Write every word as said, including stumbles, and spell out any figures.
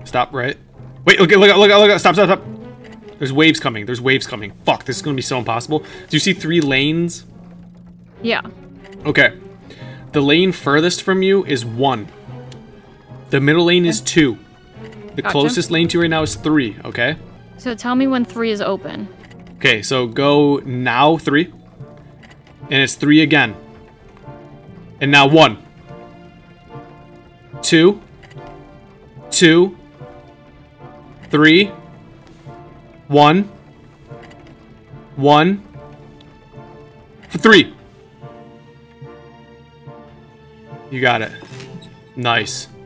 Stop, right? Wait, look, look, look, look, stop, stop, stop. There's waves coming. There's waves coming. Fuck, this is gonna be so impossible. Do you see three lanes? Yeah. Okay. The lane furthest from you is one. The middle lane is two. The Gotcha. closest lane to you right now is three, okay? So tell me when three is open. Okay, so go now, three. And it's three again. And now one. Two. Two. Three. One. One. Three. You got it. Nice.